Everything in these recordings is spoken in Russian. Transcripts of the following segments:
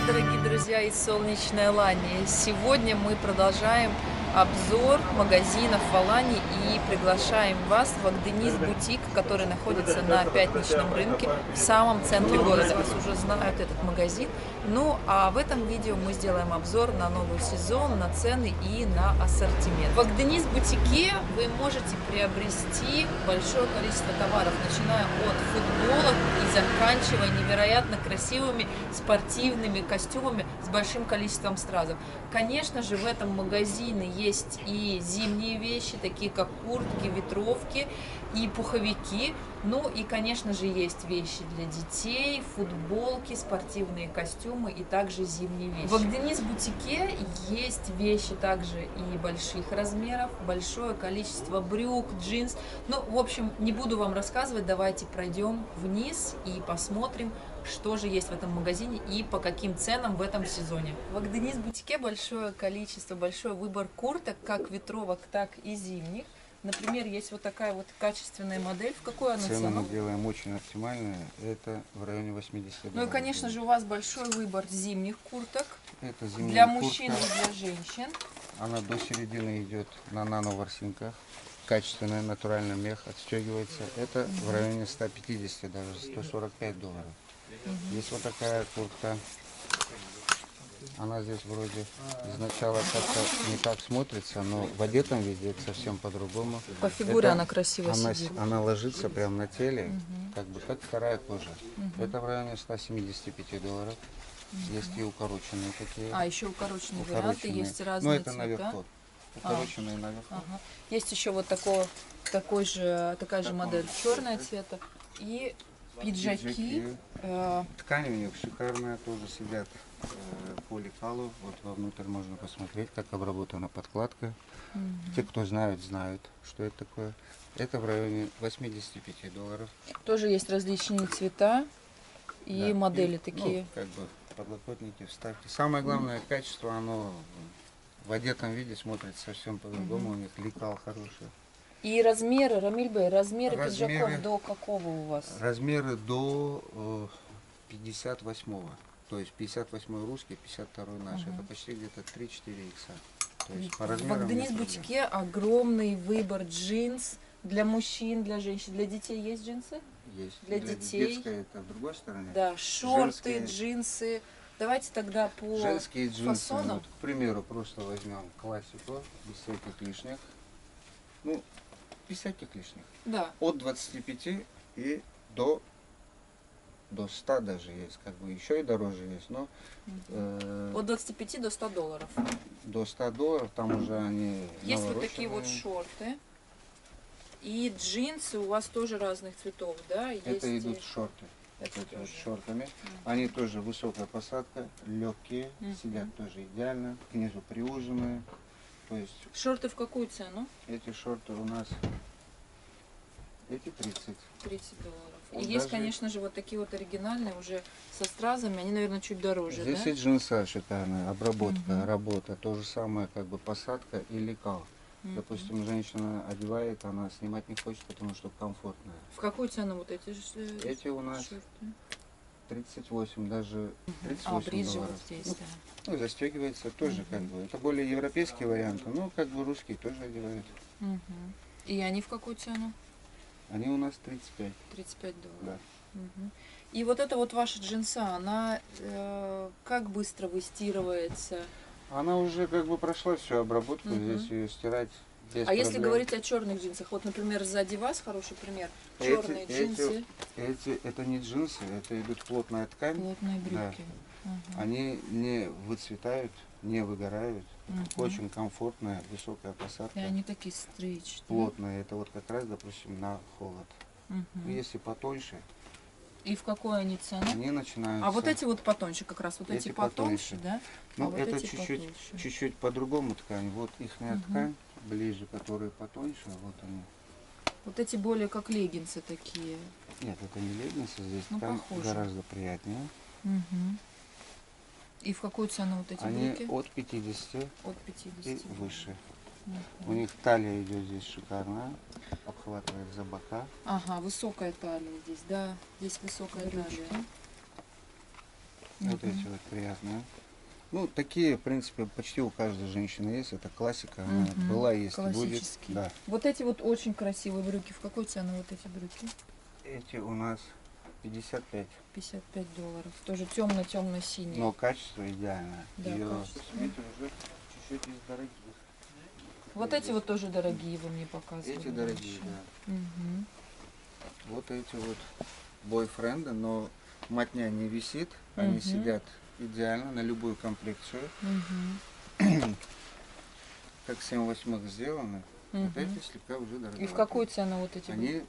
дорогие друзья из солнечной Алании! Сегодня мы продолжаем обзор магазинов в Алании и приглашаем вас в Агдениз бутик, который находится на Пятничном рынке в самом центре города. Вас уже знают этот магазин. Ну а в этом видео мы сделаем обзор на новый сезон, на цены и на ассортимент. В Агдениз бутике вы можете приобрести большое количество товаров, начиная от футболок и заканчивая невероятно красивыми спортивными костюмами с большим количеством стразов. Конечно же, в этом магазине есть и зимние вещи, такие как куртки, ветровки и пуховики. Ну и, конечно же, есть вещи для детей, футболки, спортивные костюмы и также зимние вещи. В Агдениз бутике есть вещи также и больших размеров, большое количество брюк, джинс. Ну, в общем, не буду вам рассказывать, давайте пройдем вниз и посмотрим, что же есть в этом магазине и по каким ценам в этом сезоне. В Агдениз бутике большое количество, большой выбор курток, как ветровок, так и зимних. Например, есть вот такая вот качественная модель. В какую она Цену цену? мы делаем очень оптимальные. Это в районе 80 долларов. Ну и, конечно же, у вас большой выбор зимних курток. Это зимняя Для мужчин куртка. и для женщин. Она до середины идет на нано-ворсинках. Качественный натуральный мех отстегивается. Это в районе 150, даже 145 долларов. Есть вот такая куртка. Она здесь вроде изначала как-то не так смотрится, но в одетом виде это совсем по-другому. По фигуре она красиво сидит. Она ложится прямо на теле, как бы как вторая кожа. Это в районе 175 долларов. Есть и укороченные такие. А, еще укороченные варианты, есть Ну, разные это цвета. наверху. Укороченные наверху. Ага. Есть еще вот такая же модель черного цвета. И пиджаки. Ткань у них шикарная, тоже сидят по лекалу. Вот вовнутрь можно посмотреть, как обработана подкладка. Те, кто знают, знают, что это такое. Это в районе 85 долларов. Тоже есть различные цвета и Да. модели И, такие. ну, как бы подлокотники вставьте. Самое главное качество, оно в одетом виде смотрится совсем по-другому. У них лекал хороший. И размеры, Рамиль Бey, размеры Размеры. пиджаков до какого у вас? Размеры до 58-го. То есть 58 русский, 52 наш. Это почти где-то 3-4 икса. То есть по В размерам Агдениз нет проблем. бутике огромный выбор джинс для мужчин, для женщин. Для детей есть джинсы? Есть. Для детей. Детская это в другой стороне. Да, шорты, Женские. джинсы. Давайте тогда по Женские джинсы. фасону. Вот, к примеру, просто возьмем классику, без всяких лишних. Ну, без всяких лишних. Да. От 25 и до 100 даже есть, как бы еще и дороже есть, но От 25 до 100 долларов. до 100 долларов там уже они Есть вот такие вот навороченные. шорты. И джинсы у вас тоже разных цветов, да? Это Есть идут шорты. это Вот тоже. шортами. Они тоже высокая посадка, легкие, сидят тоже идеально, внизу приуженные. То есть Шорты в какую цену? эти шорты у нас, эти 30. 30 долларов. Вот И есть, даже- конечно же, вот такие вот оригинальные, уже со стразами, они, наверное, чуть дороже, Здесь да? и джинса шикарная, обработка, работа, то же самое, как бы посадка и лекал. Допустим, женщина одевает, она снимать не хочет, потому что комфортная. В какую цену вот эти же Эти у нас шорты? 38, даже 38 бриджи долларов. вот здесь, да. Ну, застегивается тоже как бы. Это более европейские варианты, но как бы русские тоже одевают. И они в какую цену? Они у нас 35. 35 долларов. Да. И вот эта вот ваша джинса, она как быстро выстирывается? Она уже как бы прошла всю обработку, здесь ее стирать без А если проблем. говорить о черных джинсах, вот, например, сзади вас хороший пример, черные джинсы, Это не джинсы, это идут плотная ткань. плотные брюки. Они не выцветают, не выгорают. Очень комфортная, высокая посадка. И они такие стричь. Плотная. Это вот как раз, допустим, на холод. Если потоньше, И в какой они цены? они начинаются... А вот эти вот потоньше, как раз вот эти Эти потоньше, потоньше. да? Ну, а вот это эти чуть-чуть, потолще. чуть-чуть по-другому ткань. Вот ихняя ткань ближе, которые потоньше, вот они. Вот эти более как леггинсы такие. Нет, это не леггинсы, здесь Ну, ткань похоже. гораздо приятнее. И в какую цену вот эти Они брюки? от 50 От 50. и выше. У них талия идет здесь шикарная, обхватывает за бока. Ага, высокая талия здесь, да. Здесь высокая талия. Вот эти вот приятные. Ну, такие, в принципе, почти у каждой женщины есть. Это классика. Она была, есть и будет. Классические. Да. Вот эти вот очень красивые брюки. В какой цене вот эти брюки? Эти у нас 55. $55. Тоже темно-темно-синий. Но качество идеальное. Да, Её качество. эти уже чуть-чуть из дорогих. Вот эти вот тоже дорогие вы мне показывали. Эти дорогие, раньше. да. Мгм. Вот эти вот бойфренды, но мотня не висит. Они сидят идеально на любую комплекцию. Мгм. Как 7/8 сделаны. Вот эти слегка уже дорогие. И в какую цену вот эти? Они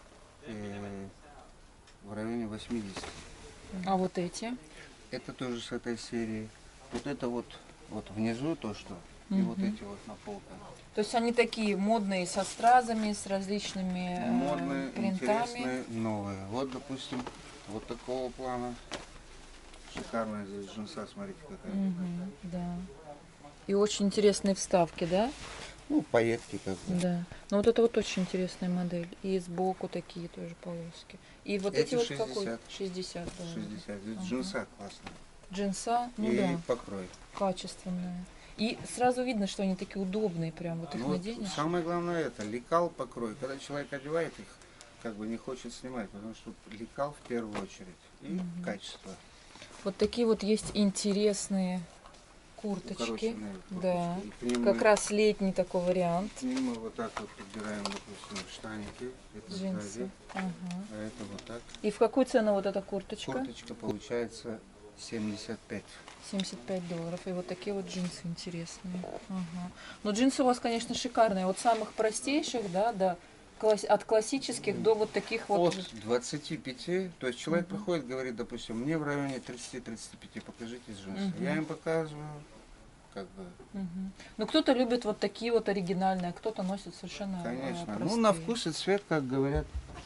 в районе 80. А вот эти? Это тоже с этой серии. Вот это вот внизу то, что. И вот эти вот на полках. То есть они такие модные, со стразами, с различными Модные, принтами. интересные, новые. Вот, допустим, вот такого плана. Шикарная здесь джинса, смотрите какая. Да. И очень интересные вставки, да? Ну, пайетки как бы. Да. Ну вот это вот очень интересная модель. И сбоку такие тоже полоски. И вот эти, Эти вот 60. какой? 60, да. 60. Здесь джинса классная. Джинса, ну И да, покрой. качественная. И сразу видно, что они такие удобные, прям вот их Ну, вот наденешь. самое главное это лекал, покрой. Когда человек одевает их, как бы не хочет снимать, потому что лекал в первую очередь. И качество. Вот такие вот есть интересные курточки. Укороченные Да. курточки. И к ним Как мы- раз летний такой вариант. К ним мы вот так вот подбираем, допустим, штаники. Это Джинсы. сзади, Ага. а это вот так. И в какую цену вот эта курточка? Курточка получается 75. $75. И вот такие вот джинсы интересные. Ага. Но джинсы у вас, конечно, шикарные. От самых простейших, да, от классических до вот таких вот. От 25, то есть человек приходит, говорит, допустим, мне в районе 30-35 покажите джинсы. Я им показываю, как бы, Мгм. Ну, кто-то любит вот такие вот оригинальные, а кто-то носит совершенно конечно. Ну, простые. на вкус и цвет, как говорят,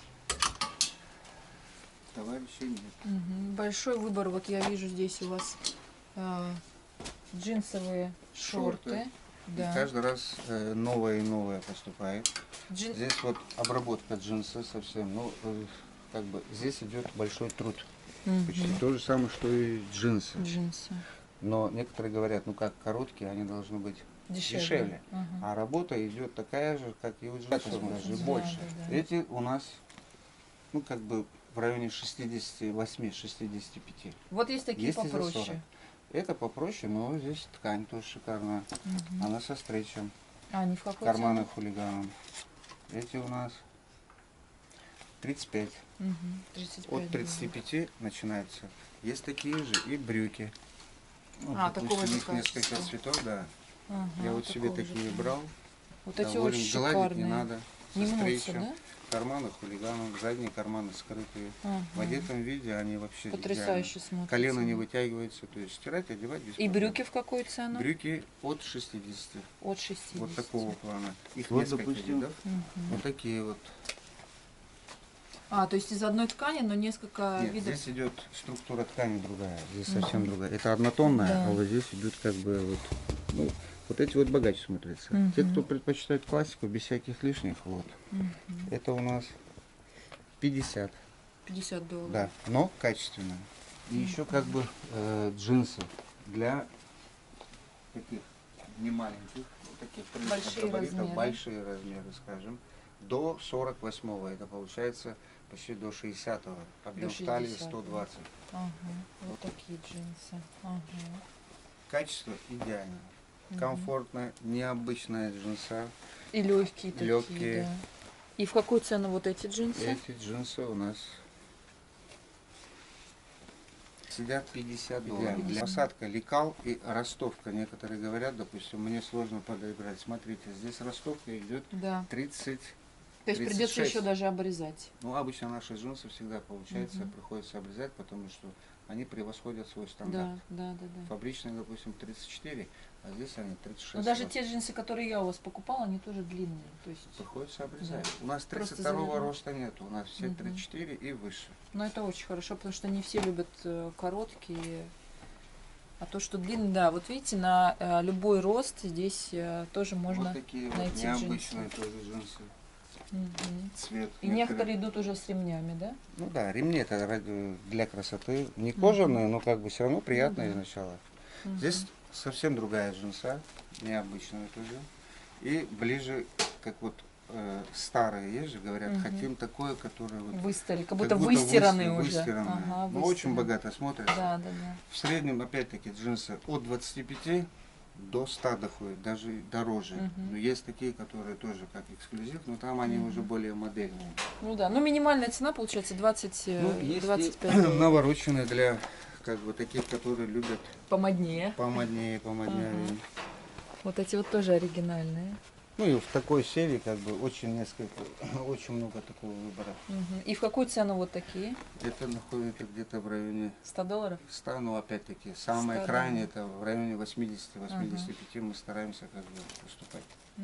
товарищей нет. Большой выбор. Вот я вижу здесь у вас джинсовые шорты. И Да. каждый раз новое и новое поступает. Джин- Здесь вот обработка джинса совсем, ну, как бы здесь идет большой труд. Почти то же самое, что и джинсы. Джинсы. Но некоторые говорят, ну как короткие, они должны быть дешевле. Ага. А работа идет такая же, как и у джинсов, даже Да, больше. да, да. Эти у нас, ну как бы в районе 68-65. Вот есть такие Есть и за 40. попроще. Это попроще, но здесь ткань тоже шикарная. Она со стрейчем, А, они в какой карманы цене? хулиганом. Эти у нас 35. 35 От 35 начинается. Есть такие же и брюки. Вот, А, такого допустим, же их несколько качества. цветов, да. Ага, Я вот себе такого же такие прям. брал. Вот эти Доволен, очень гладить шикарные. не надо. Не Со мнутся, стрейчем. да? Карманы хулиганом, задние карманы скрытые. Ага. В одетом виде они вообще Потрясающе идеально. смотрятся. Колено не вытягивается, то есть стирать, одевать без И проблем. брюки в какую цену? Брюки от 60. От 60. Вот такого плана. Их Вот, несколько допустим, видов. Вот такие вот. А, то есть из одной ткани, но несколько Нет, видов. здесь идет структура ткани другая. Здесь совсем другая. Это однотонная, Да. а вот здесь идут как бы вот. Ну, вот эти вот богаче смотрятся. Те, кто предпочитает классику без всяких лишних, вот. Это у нас 50. $50. Да, но качественно. И еще как бы джинсы для таких не маленьких, вот таких приличных Большие габаритов, размеры. большие размеры, скажем, до 48-го. Это получается почти до 60-го. Объем До талии 60-го. 120. Ага, вот такие джинсы. Ага. Качество идеально. Комфортно, необычная джинса. И легкие такие, Легкие. да. И в какую цену вот эти джинсы? Эти джинсы у нас сидят $50. Для посадка лекал и ростовка. Некоторые говорят, допустим, мне сложно подобрать. Смотрите, здесь ростовка идет Да. 30. То есть придется 36. еще даже обрезать. Ну, обычно наши джинсы всегда получается, приходится обрезать, потому что они превосходят свой стандарт. Да. Фабричные, допустим, 34, а здесь они 36. Но даже те джинсы, которые я у вас покупала, они тоже длинные. То есть, Приходится обрезать. Да. У нас Просто 32 завязать. роста нет, у нас все 34 и выше. но это очень хорошо, потому что не все любят короткие. А то, что длинные, да, вот видите, на любой рост здесь тоже можно Вот такие вот найти необычные джинсы. тоже джинсы. цвет. И некоторые идут уже с ремнями, да? Ну да, ремни это для красоты. Не кожаные, но как бы все равно приятно изначально. Здесь совсем другая джинса, необычная тоже. И ближе, как вот старые есть же, говорят, хотим такое, которое вот Выстали, как будто выстиранные уже. выстиранное. Ага, Но очень богато смотрится. Да, да, да. В среднем, опять-таки, джинсы от 25 до 100 доходят, даже дороже. Но есть такие, которые тоже как эксклюзив, но там они уже более модельные. Ну да, ну минимальная цена получается 20, Ну, есть 25 и долларов. навороченные для как бы таких, которые любят Помоднее. помоднее, помоднее. Вот эти вот тоже оригинальные. Ну и в такой серии как бы очень очень много такого выбора. И в какую цену вот такие? Это находится где-то в районе 100 долларов? 100, но опять-таки самое 100, крайнее это в районе 80-85 мы стараемся как бы уступать.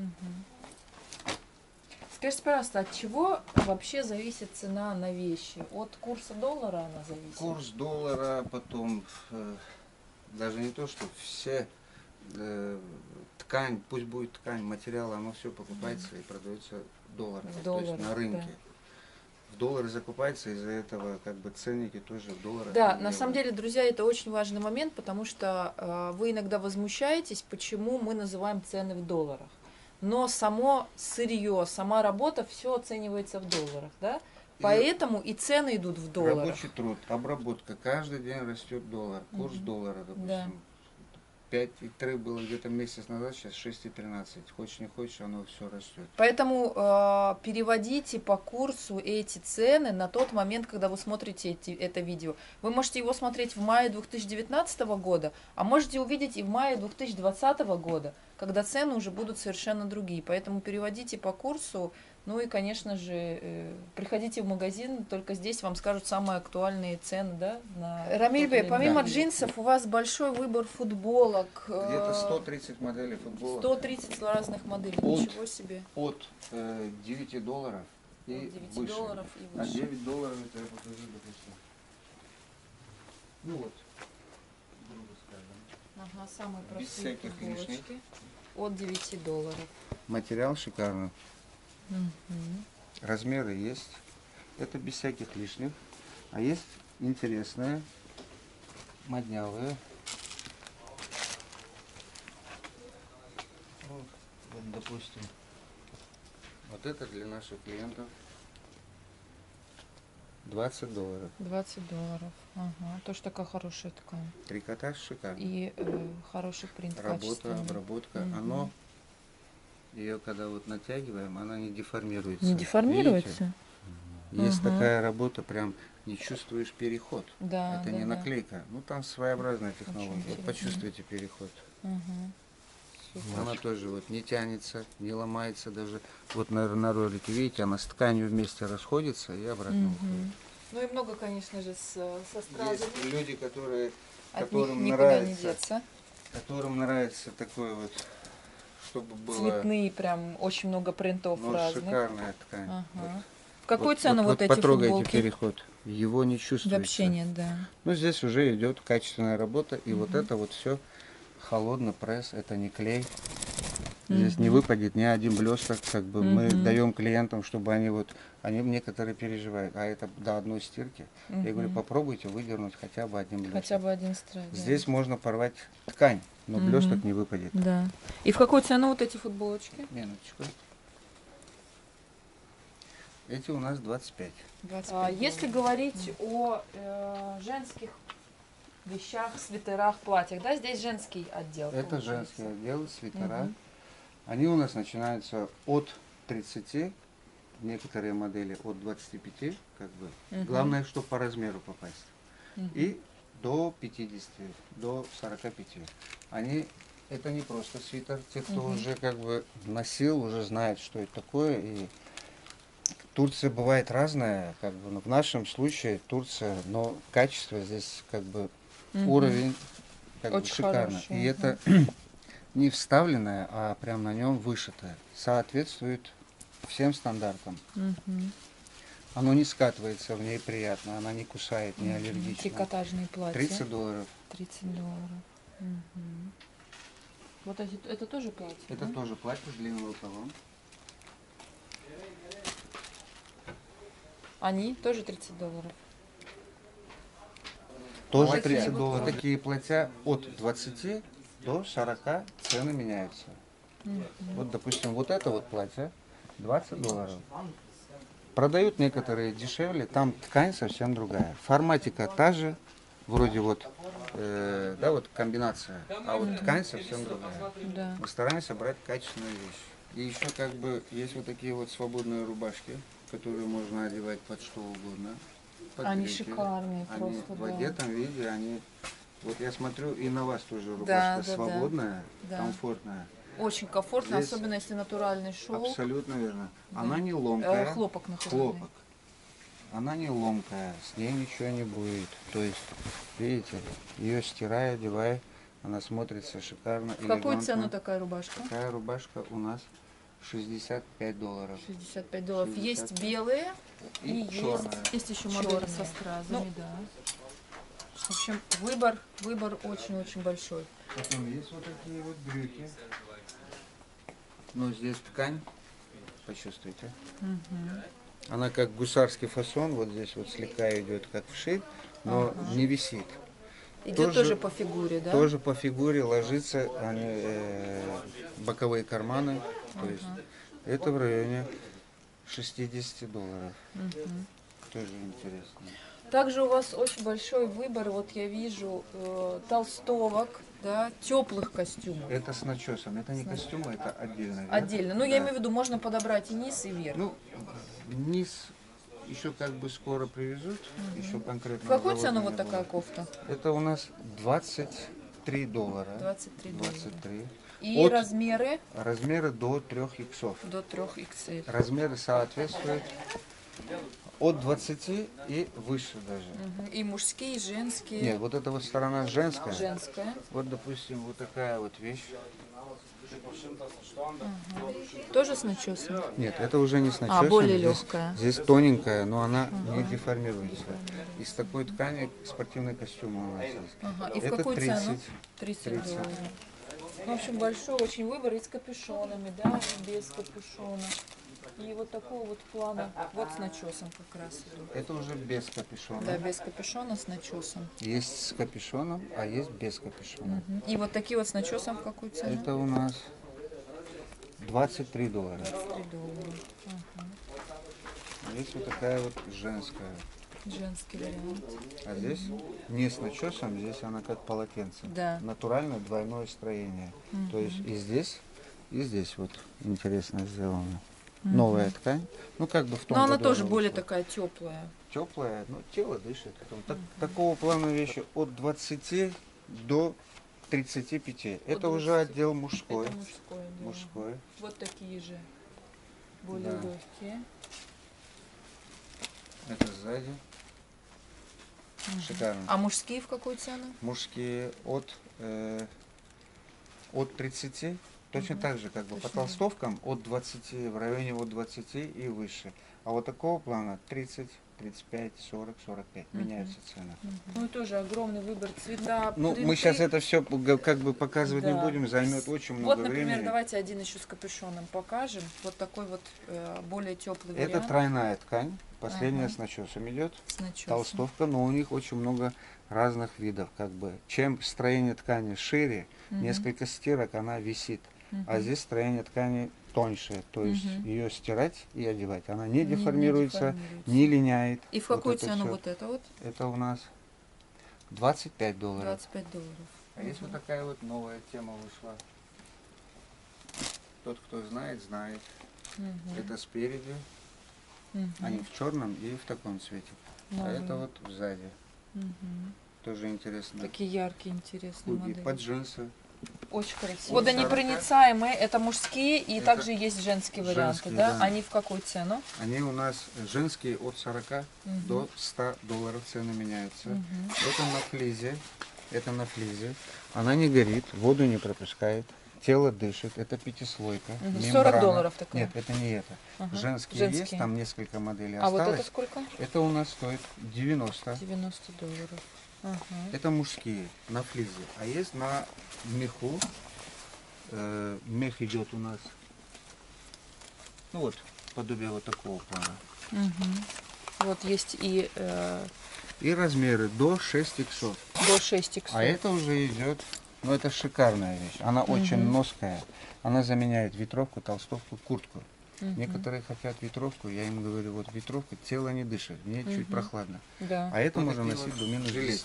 Скажите, пожалуйста, от чего вообще зависит цена на вещи? От курса доллара она зависит? Курс доллара, потом даже не то, что все ткань, пусть будет ткань, материал, оно все покупается и продается долларами, то есть на рынке. В доллары закупается, из-за этого как бы ценники тоже в долларах. Да, на самом деле, друзья, это очень важный момент, потому что вы иногда возмущаетесь, почему мы называем цены в долларах. Но само сырье, сама работа, все оценивается в долларах, да? Поэтому и цены идут в долларах. Рабочий труд, обработка, каждый день растет доллар, курс доллара, допустим. Да. 5,3 было где-то месяц назад, сейчас 6,13. Хочешь не хочешь, оно все растет. Поэтому переводите по курсу эти цены на тот момент, когда вы смотрите это видео. Вы можете его смотреть в мае 2019 года, а можете увидеть и в мае 2020 года, когда цены уже будут совершенно другие. Поэтому переводите по курсу. Ну и, конечно же, приходите в магазин, только здесь вам скажут самые актуальные цены, да? Рамиль Бey, помимо джинсов, у вас большой выбор футболок. Где-то 130 моделей футболок. 130 разных моделей, ничего себе. От 9 долларов и от 9 выше. долларов и А выше. 9 долларов, это я покажу, допустим. Ну вот, грубо скажем. Ага, самые Без простые всяких футболочки. лишних. От 9 долларов. Материал шикарный. Размеры есть. Это без всяких лишних. А есть интересные, моднявые. Вот, допустим, вот это для наших клиентов 20 долларов. 20 долларов. Ага, тоже такая хорошая ткань. Трикотаж шикарный. И хороший принт, Работа, качественный. обработка. Оно, ее когда вот натягиваем, она не деформируется. Не деформируется? Видите? Есть такая работа, прям не чувствуешь переход. Да, Это да, не да. наклейка. Ну там своеобразная технология. Вот интересно. почувствуйте переход. Супер. Она тоже вот не тянется, не ломается даже. Вот на ролике, видите, она с тканью вместе расходится и обратно уходит. Ну и много, конечно же, со стразами. Есть люди, которые, От них которым никуда не нравится, деться. которым нравится такой вот, чтобы было Цветные, прям очень много принтов ну, разных. шикарная ткань. Ага. Вот. В какую цену вот эти потрогайте футболки? переход. Его не чувствуется. Вообще нет, да. Ну здесь уже идет качественная работа, и вот это вот все холодный пресс, это не клей. Здесь не выпадет ни один блесток, как бы мы даем клиентам, чтобы они некоторые переживают, а это до одной стирки. Я говорю, попробуйте выдернуть хотя бы один блесток. Хотя бы один строй. Да. Здесь можно порвать ткань, но блесток не выпадет. Да. И в какую цену вот эти футболочки? Минуточку. Эти у нас 25. Если говорить о женских вещах, свитерах, платьях, да, здесь женский отдел. Это получается. женский отдел, свитера. Они у нас начинаются от 30, некоторые модели от 25, как бы. Главное, чтобы по размеру попасть. И до 50, до 45. Это не просто свитер. Те, кто уже как бы носил, уже знают, что это такое. И Турция бывает разная, как бы, но в нашем случае Турция, но качество здесь как бы уровень как бы шикарно. хороший, И это не вставленное, а прям на нем вышитое. Соответствует всем стандартам. Оно не скатывается, в ней приятно, она не кусает, не аллергична. Трикотажные платья. 30 долларов. 30 долларов. Вот это тоже платье? Это да? тоже платье с длинным рукавом. Они тоже $30. Тоже Такие 30 вот. долларов. Такие платья от 20 до 40 цены меняются. Вот, допустим, вот это вот платье $20. Продают некоторые дешевле, там ткань совсем другая. Форматика та же, вроде вот, да, вот комбинация, а вот ткань совсем другая. Да. Мы стараемся брать качественную вещь. И еще как бы есть вот такие вот свободные рубашки, которые можно одевать под что угодно. Под Они брюки. шикарные Они просто, в да. одетом виде, они... Вот я смотрю, и на вас тоже Да, рубашка да, свободная, да. комфортная. Очень комфортно, Здесь особенно если натуральный шелк. Абсолютно верно. Да. Она не ломкая. Хлопок натуральный. Хлопок. Она не ломкая, с ней ничего не будет. То есть, видите, ее стирай, одевай, она смотрится шикарно. В какую элегантно. цену такая рубашка? Такая рубашка у нас $65. $65. Есть 65. белые и черная. есть еще модели со стразами, да. В общем, выбор очень-очень большой. Потом есть вот такие вот брюки. Но здесь ткань, почувствуйте. Она как гусарский фасон, вот здесь вот слегка идет как вшит, но не висит. Идет тоже по фигуре, да? Тоже по фигуре ложится, они, боковые карманы, то есть это в районе $60. Тоже интересно. Также у вас очень большой выбор, вот я вижу, толстовок, да, теплых костюмов. Это с начесом, это не костюмы, это отдельно. Верх. Отдельно. Ну, я имею в виду, можно подобрать и низ, и верх. Ну, низ еще как бы скоро привезут, еще конкретно. В какую цену вот такая кофта? Это у нас $23. 23 доллара. 23. И размеры? Размеры до 3 иксов. До 3XL. Размеры соответствуют от 20 и выше даже. И мужские, и женские. Нет, вот эта вот сторона женская. Женская. Вот, допустим, вот такая вот вещь. Тоже с начесом? Нет, это уже не с начесом. более здесь, легкая. Здесь тоненькая, но она не деформируется. Из такой ткани спортивный костюм у нас есть. И в Это какую 30. цену? 30 долларов. В общем, большой очень выбор и с капюшонами, да, и без капюшона. И вот такого вот плана, вот с начесом как раз идут. Это уже без капюшона. Да, без капюшона с начесом. Есть с капюшоном, а есть без капюшона. И вот такие вот с начесом в какую цену? Это у нас $23. 23 доллара. Есть вот такая вот женская. Женский вариант. А здесь не с начесом, здесь она как полотенце. Да. Натуральное двойное строение. То есть и здесь вот интересно сделано. Новая ткань. Ну как бы в том Но она году тоже более вышла. такая теплая. Теплая, но тело дышит. Такого плана вещи от 20 до 35. Это уже отдел мужской. Это мужское, да. Мужской. Вот такие же, более Да. легкие. Это сзади. Шикарно. А мужские в какую цену? Мужские от 30, точно так же, как бы по толстовкам от 20, в районе от 20 и выше. А вот такого плана 30, 35, 40, 45 меняются цены. Ну и тоже огромный выбор цвета. Ну, принты. мы сейчас это все как бы показывать не Да. будем, займет очень Вот, много например, времени. давайте один еще с капюшоном покажем. Вот такой вот более теплый Это вариант. тройная ткань, последняя с начесом идет. С начесом. Толстовка, но у них очень много разных видов, как бы. Чем строение ткани шире, несколько стирок, она висит. А здесь строение ткани тоньше, то есть ее стирать и одевать. Она не деформируется, не линяет. И в какую это цену всё. вот это вот? Это у нас $25. 25 долларов. А есть вот такая вот новая тема вышла. Тот, кто знает, знает. Это спереди. Они в черном и в таком цвете. А это вот сзади. Тоже интересно. Такие яркие, интересные Худи модели. под джинсы. Очень красиво. Вот Водонепроницаемые, это мужские, и Это также есть женские варианты, женские, да? да. Они в какую цену? Они у нас женские от 40 до $100 цены меняются. Это на флизе. Это на флизе. Она не горит, воду не пропускает. Тело дышит, это пятислойка. $40 мембрана. такая? Нет, это не это. Женские, Женские. есть, там несколько моделей А вот осталось. это сколько? Это у нас стоит 90. 90 долларов. Это мужские на флизе. А есть на меху. Мех идет у нас, ну вот, подобие вот такого плана. Вот есть и И размеры до 6 иксов. до 6 иксов. А это уже идет, ну это шикарная вещь. Она очень ноская. Она заменяет ветровку, толстовку, куртку. Некоторые хотят ветровку, я им говорю, вот ветровка, тело не дышит, мне чуть прохладно. Да. А это можно носить до минус 10.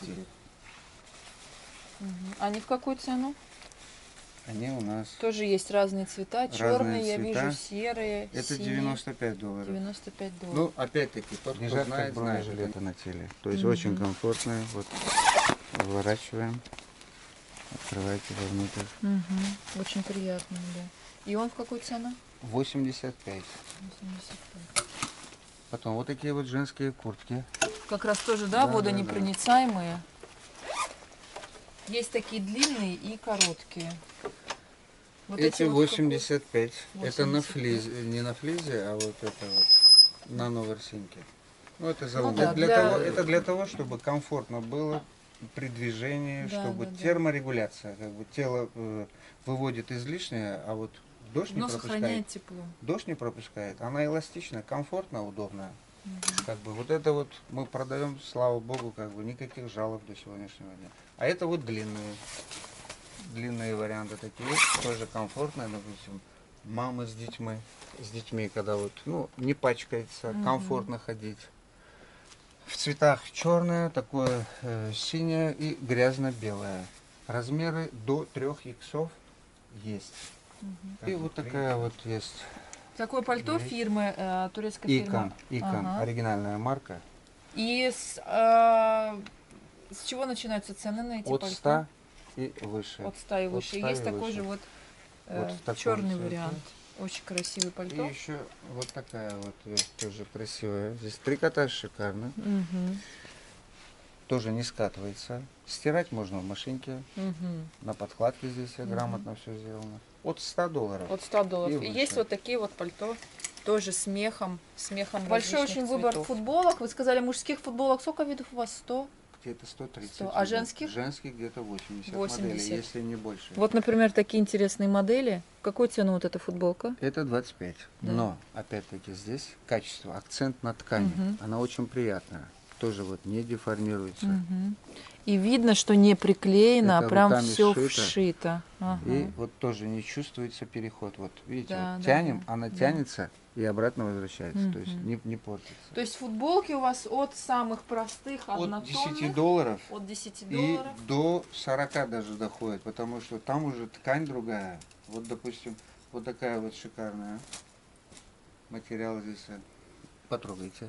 Они в какую цену? Они у нас, Тоже есть разные цвета. Черные, я цвета. вижу, серые, это синие. $95. 95 долларов. Ну, опять-таки, тот, кто знает, жилеты на теле. То есть очень комфортные. Вот, выворачиваем, открываете вовнутрь. Очень приятно, да. И он в какую цену? 85. 85. Потом вот такие вот женские куртки. Как раз тоже, да, Да, водонепроницаемые. Есть такие длинные и короткие. Вот Эти вот 85. Это на 85. флизе, не на флизе, а вот это вот на новорсинке. Ну это за Ну угол. да, Это для того, чтобы комфортно было при движении, Да, чтобы да, да. терморегуляция, как бы тело выводит излишнее, а вот дождь не Но пропускает. сохраняет тепло. Дождь не пропускает, она эластичная, комфортная, удобная. Как бы вот это вот мы продаем, слава богу, как бы никаких жалоб до сегодняшнего дня. А это вот длинные варианты такие, тоже комфортные, допустим, мамы с детьми, когда вот, ну, не пачкается, комфортно ходить. В цветах черное, такое синее и грязно-белое. Размеры до 3 иксов есть. И вот такая вот есть Такое пальто фирмы, турецкой фирмы. Икон, Ага. оригинальная марка. И с чего начинаются цены на эти От пальто? 100 и выше. От 100 и выше. 100 Есть и такой выше. же вот, Вот в таком черный цвете. вариант. Очень красивый И пальто. еще вот такая вот вещь, тоже красивая. Здесь трикотаж шикарный. Мгм. Тоже не скатывается. Стирать можно в машинке. Мгм. На подкладке здесь грамотно все сделано. От 100 долларов. От 100 долларов. И И выше. есть вот такие вот пальто. Тоже с мехом. Большой различных очень выбор цветов. футболок. Вы сказали, мужских футболок сколько видов у вас? 100? Где-то 130. 100. А женских? Женских где-то 80, 80. моделей, если не больше. Вот, например, такие интересные модели. В какую цену вот эта футболка? Это 25. Да. Но, опять-таки, здесь качество, акцент на ткани. Она очень приятная. Тоже вот не деформируется. И видно, что не приклеено, Это а прям руками все сшито. вшито. Ага. И вот тоже не чувствуется переход. Вот видите, Да, вот да, тянем, да. она Да. тянется и обратно возвращается. То есть не портится. То есть футболки у вас от самых простых, От однотонных, 10 долларов от 10 и долларов. до 40 даже доходит, потому что там уже ткань другая. Вот, допустим, вот такая вот шикарная. Материал здесь. Потрогайте.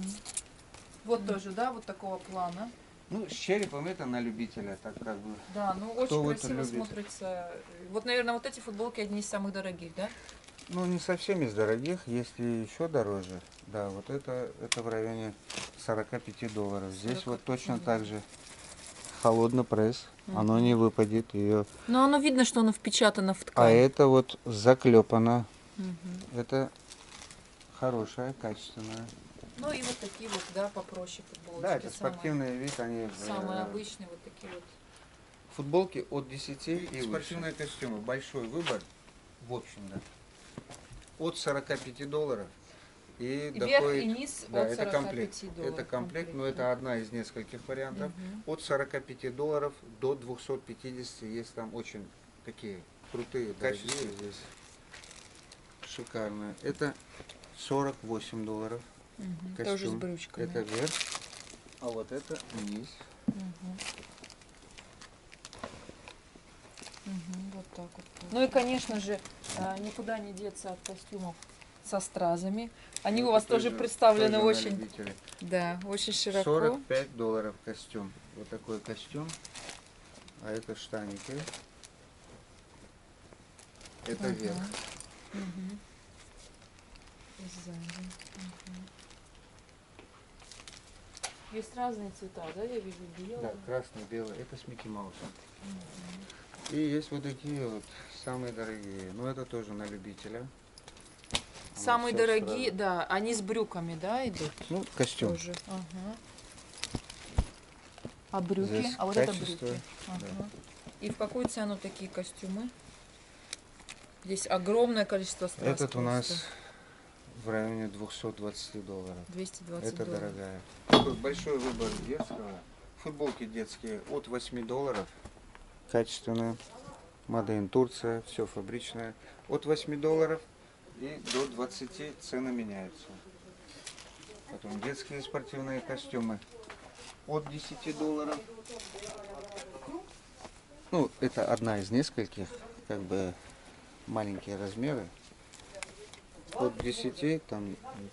Вот тоже, да, вот такого плана. Ну, с черепом это на любителя, так как бы. Да, ну Кто очень вот красиво любит? смотрится. Вот, наверное, вот эти футболки одни из самых дорогих, да? Ну, не совсем из дорогих, есть и еще дороже. Да, вот это в районе 45 долларов. Здесь вот 45 точно так же холодный пресс, оно не выпадет ее. Но оно видно, что оно впечатано в А ткань. это вот заклепано. Это хорошая, качественная. Ну и вот такие вот, да, попроще футболки. Да, это спортивный вид, они Самые обычные вот такие вот. футболки от 10 и спортивные костюмы. Большой выбор, в общем, да. От 45 долларов. И И доходит, верх и низ да, от это 45 комплект. долларов. Это комплект, но это одна из нескольких вариантов. От 45 долларов до 250 есть там очень такие крутые, качества здесь. Шикарные. Это 48 долларов. Костюм. Тоже с брючками. Это верх, а вот это низ. Вот так вот. Ну и, конечно же, никуда не деться от костюмов со стразами. Они у вас тоже представлены на очень, любителя. да, очень широко. 45 долларов костюм. Вот такой костюм. А это штаники. Это верх. И сзади. Есть разные цвета, да, я вижу белый. Да, красный, белый. Это с Микки Маусом. И есть вот такие вот самые дорогие. Но это тоже на любителя. Самые всё дорогие, сразу. да, они с брюками, да, идут Ну, костюм. тоже. Ага. А брюки? Здесь А вот это качество, брюки. Ага. И в какую цену такие костюмы? Здесь огромное количество страз. Этот у нас в районе $220. 220 Это долларов. дорогая. Такой большой выбор детского. Футболки детские от $8. Качественная. Made in Турция, все фабричное. От $8 и до 20 цены меняются. Потом детские спортивные костюмы от $10. Ну, это одна из нескольких, как бы, маленькие размеры. От 10 там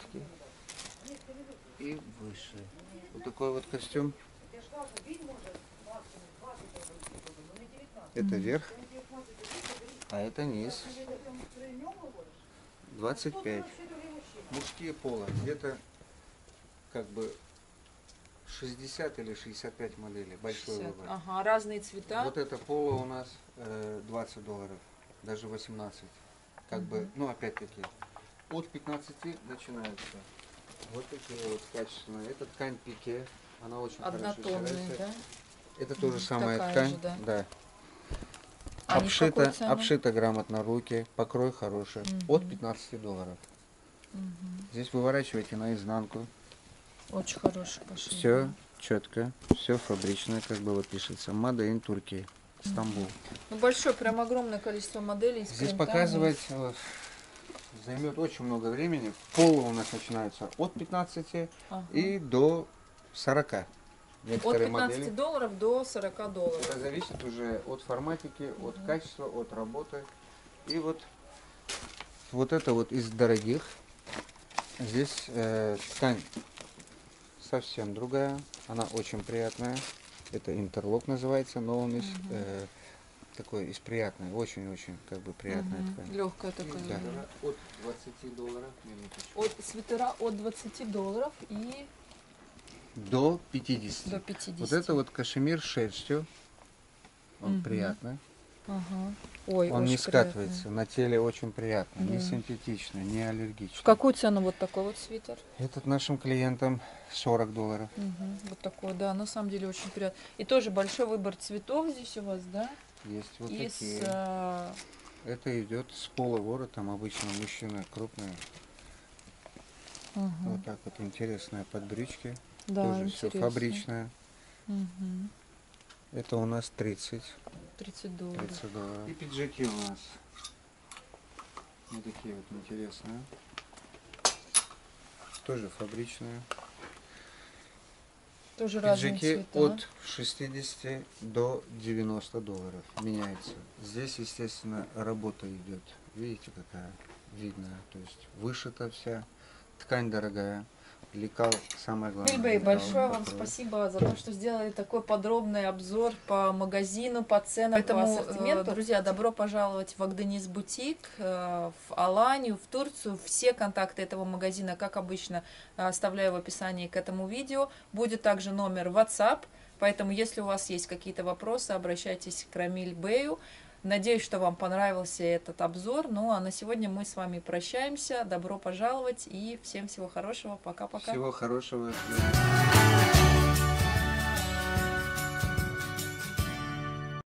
и выше. Вот такой вот костюм. Это верх, а это низ. 25. Мужские пола где-то как бы 60 или 65 моделей. Большой 60. выбор. Ага, разные цвета. Вот это поло у нас $20, даже 18. Как бы, ну опять-таки, от 15 начинается. Вот такие вот качественные. Это ткань пике. Она очень хорошо Однотонные, стирается. да? Это тоже самая такая ткань. же, да? Да. Они в какой цене? Обшито грамотно руки, покрой хороший. От $15. Здесь выворачивайте наизнанку. Очень хороший пошив. Все четко, все фабричное, как было пишется. Made in Turkey, Стамбул. Ну, большое, прям огромное количество моделей. с Здесь принтами. показывать займет очень много времени. Полы у нас начинаются от 15 Ага. и до 40. От Некоторые 15 модели. долларов до 40 долларов. Это зависит уже от форматики, от качества, от работы. И вот это вот из дорогих. Здесь ткань совсем другая. Она очень приятная. Это интерлок называется, но он из такой из приятной, очень-очень как бы приятная ткань. Легкая такая. Да. От $20, минуточку. От свитера от 20 долларов и До 50. до 50. Вот это вот кашемир с шерстью. Он приятный. Ага. Ой, Он не очень скатывается. приятно. На теле очень приятно. Не Да. синтетично, не аллергично. В какую цену вот такой вот свитер? Этот нашим клиентам $40. Вот такой, да, на самом деле очень приятно. И тоже большой выбор цветов здесь у вас, да? Есть вот И с, такие. Это идет с пола воротом. Обычно мужчина крупные. Вот так вот интересные подбрючки. да, Тоже все интересно. фабричное. Мгм. Это у нас 30. 30 долларов. $30. И пиджаки у нас. Вот такие вот интересные. Тоже фабричные. Тоже разные Пиджаки цвета. от 60 до $90 меняется. Здесь, естественно, работа идет. Видите, какая видная. То есть вышита вся. Ткань дорогая. Лекал, самое главное. Бильбей, лекал, большое вам покрой. спасибо за то, что сделали такой подробный обзор по магазину, по ценам, Поэтому, по ассортименту. Друзья, добро пожаловать в Акдениз Бутик, в Аланию, в Турцию. Все контакты этого магазина, как обычно, оставляю в описании к этому видео. Будет также номер WhatsApp, поэтому если у вас есть какие-то вопросы, обращайтесь к Рамиль Бею. Надеюсь, что вам понравился этот обзор. Ну а на сегодня мы с вами прощаемся. Добро пожаловать и всем всего хорошего. Пока-пока. Всего хорошего.